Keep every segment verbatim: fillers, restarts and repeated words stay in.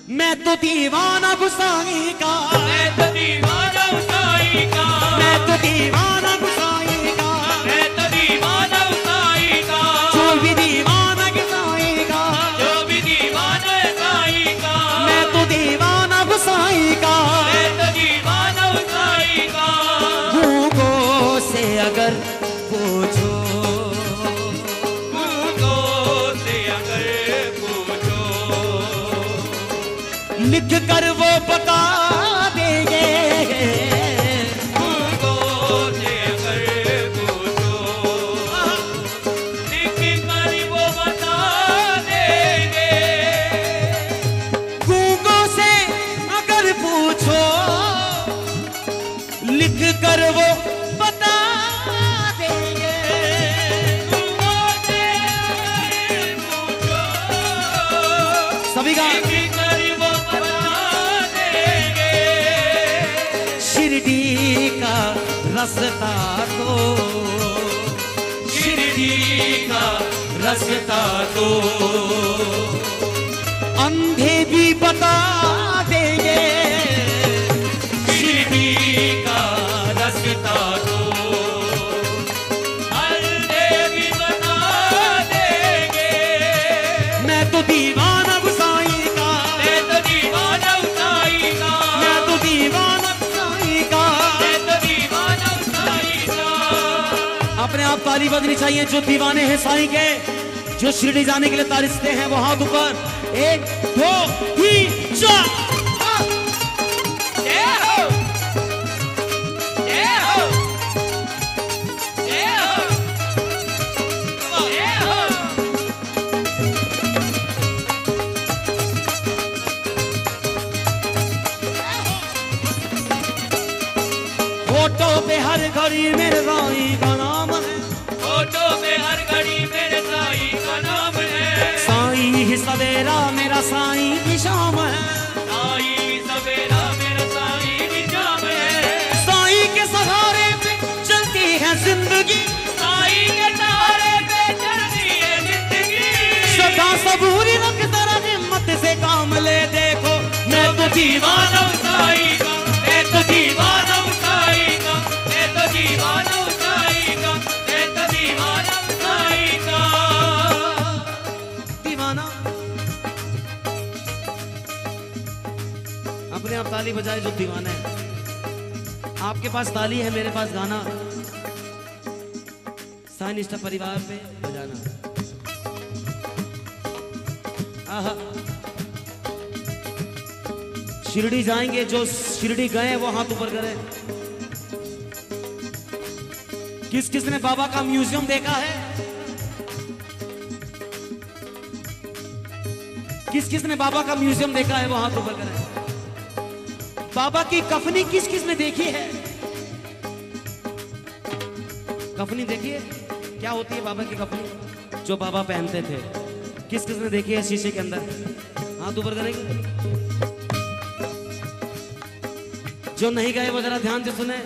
मैं तो दीवाना गुसाई का, मैं तो दीवाना गुसाई का, मैं तो दीवाना गुसाई का, मैं तो दीवाना गुसाई का, जो भी दीवाना गुसाई का, जो भी दीवाना गुसाई का, मैं तो दीवाना गुसाई का, मैं तो दीवाना गुसाई का। गूंगों से अगर पूछो, गूंगों से अगर पूछो, लिख कर वो बता देंगे। गूंगों से अगर पूछो, लिख कर वो बता देंगे। गूंगों से अगर पूछो, लिख कर वो बता देंगे। गूंगों से अगर पूछो, सभी का लिख कर वो बता देंगे। शिरडी का रास्ता तो, शिरडी का रास्ता तो अंधे भी बता देंगे। शिरडी का रास्ता तो अंधे भी बता देंगे। मैं तो दीवाना गुसाई का, मैं तो दीवाना गुसाई का, मैं तो दीवाना गुसाई का। मैं तो दीवाना गुसाई का। अपने आप ताली बजनी चाहिए जो दीवाने हैं साईं के, जो शिरडी जाने के लिए तारिशते हैं वो हाथ ऊपर। एक दो तीन चार। जय हो, जय हो, जय हो, जय हो। फोटो पे हर घड़ी मेरे साईं का नाम है, फोटो पे हर घड़ी मेरे साईं का नाम है। साईं ही सवेरा मेरा साईं की शाम है। साईं सवेरा मेरा साईं की शाम है। साईं के सहारे पे चलती है जिंदगी, साईं के सहारे पे चलती है जिंदगी। सदा सबूरी रख जरा हिम्मत से काम ले। देखो मैं तो दीवाना साईं का, मैं तो दीवाना साईं का, मैं तो दीवाना साईं का, मैं तो दीवाना साईं का। दीवाना। अपने आप ताली बजाए जो दीवाना है। आपके पास ताली है, मेरे पास गाना। साईं निष्ठा परिवार पे बजाना। आहा। शिरडी जाएंगे, जो शिरडी गए वो हाथ ऊपर करें। किस किस ने बाबा का म्यूजियम देखा है? किस किस ने बाबा का म्यूजियम देखा है वो हाथ ऊपर करें। बाबा की कफनी किस किस ने देखी है? कफनी देखिए क्या होती है बाबा की कफनी, जो बाबा पहनते थे। किस किस ने देखी है शीशे के अंदर? हाथ ऊपर करेंगे। जो नहीं गए वो जरा ध्यान से सुने।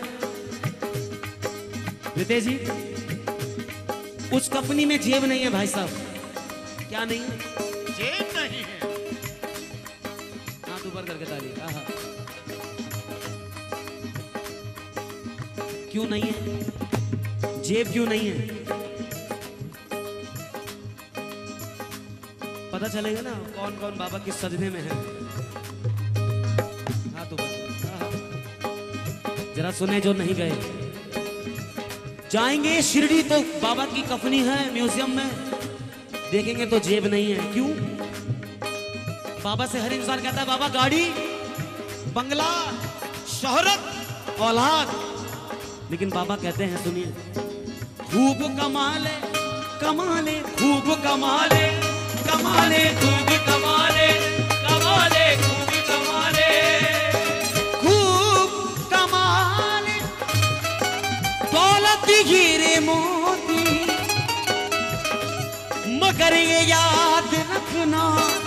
रितेश जी, उस कफनी में जेब नहीं है भाई साहब। क्या नहीं है? जेब नहीं है। हाथ ऊपर करके ताली। आहा। क्यों नहीं है? जेब क्यों नहीं है? पता चलेगा ना कौन कौन बाबा के सजने में है। हाथ ऊपर। आहा। जरा सुने जो नहीं गए। जाएंगे शिरडी तो बाबा की कफनी है म्यूजियम में, देखेंगे तो जेब नहीं है। क्यों? बाबा से हर इंसान कहता है बाबा गाड़ी, बंगला, शोहरत, औलाद, लेकिन बाबा कहते हैं सुनिए, खूब कमाले कमाले खूब कमाले कमाले खूब कमाले, कमाले, खूब कमाले। खूब कमाले दौलत हीरे मोती, मगर ये याद रखना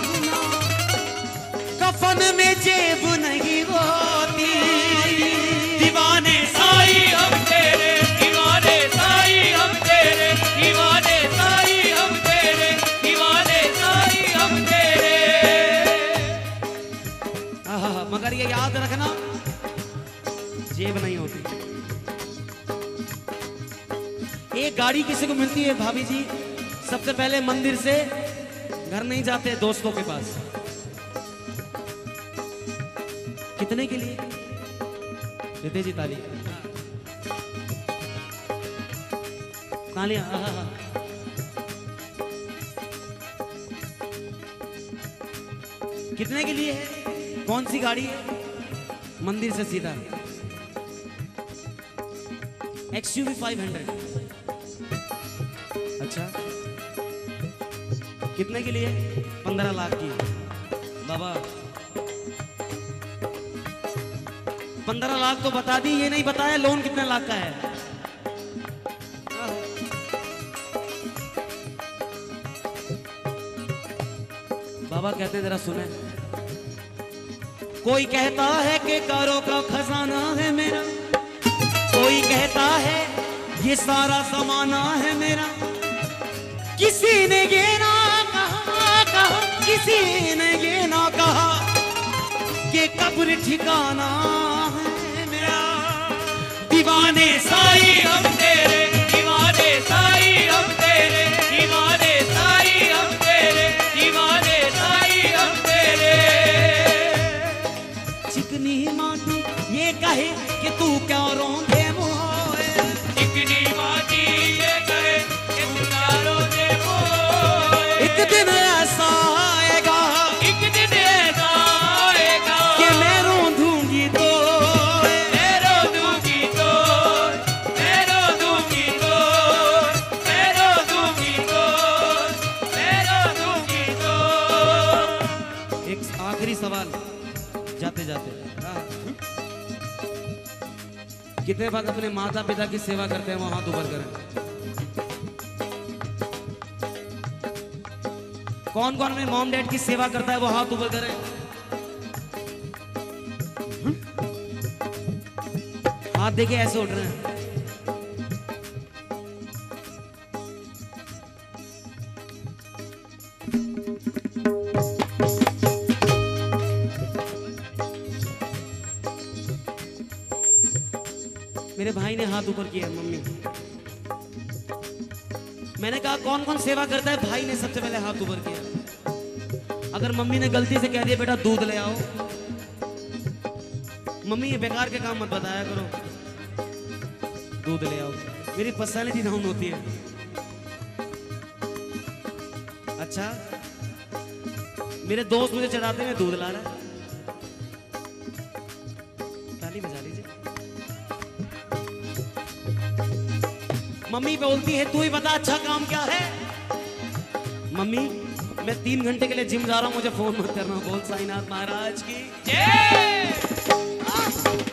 कफन में जेब नहीं होती। दीवाने साईं हम तेरे, दीवाने साईं हम तेरे, दीवाने साईं हम तेरे, दीवाने साईं हम तेरे। मगर ये याद रखना, जेब नहीं होती। एक गाड़ी किसी को मिलती है भाभी जी, सबसे पहले मंदिर से घर नहीं जाते, दोस्तों के पास। कितने के लिए देते जी? ताली तालियां। कितने के लिए है? कौन सी गाड़ी है? मंदिर से सीधा एक्सयूवी फाइव हंड्रेड। अच्छा, कितने के लिए? पंद्रह लाख की। बाबा पंद्रह लाख तो बता दी, ये नहीं बताया लोन कितने लाख का है। बाबा कहते हैं जरा सुने। कोई कहता है कि कारों का खजाना है मेरा, कोई कहता है ये सारा जमाना है मेरा। किसी ने ये ना कहा, कहा किसी ने ये ना कहा कि कब्र ठिकाना है मेरा। दीवाने साई हम तेरे, दीवाने साई हम तेरे, दीवाने साई हम तेरे, दीवाने साई हम तेरे। चिकनी माटी ये कहे कि तू क्या रोंदे मोए, चिकनी माटी ये कहे कि तू क्या रोंदे मोए। एक दिन ऐसा आएगा, एक दिन ऐसा आएगा कि मैं रोंदूंगी तो, मैं रो दूंगी तो, मैं रो दूंगी तो, मैं रो दूंगी तो, मैं रो दूंगी तो। एक आखिरी सवाल जाते जाते, हाँ। कितने भाग अपने माता पिता की सेवा करते हैं? वो हाथ ऊपर करें। कौन कौन अपने मॉम डैड की सेवा करता है? वो हाथ ऊपर करें। हाथ देखिए ऐसे उठ रहे हैं। मेरे भाई ने हाथ ऊपर किया। मम्मी, मैंने कहा कौन कौन सेवा करता है? भाई ने सबसे पहले हाथ ऊपर किया। अगर मम्मी ने गलती से कह दिया बेटा दूध ले आओ, मम्मी ये बेकार के काम मत बताया करो, दूध ले आओ। मेरी पर्सनैलिटी डाउन होती है। अच्छा, मेरे दोस्त मुझे चढ़ाते में दूध ला रहा है। ताली बजा लीजिए। मम्मी बोलती है तू ही बता अच्छा काम क्या है? मम्मी मैं तीन घंटे के लिए जिम जा रहा हूं, मुझे फोन मत करना। बोल साईनाथ महाराज की जय।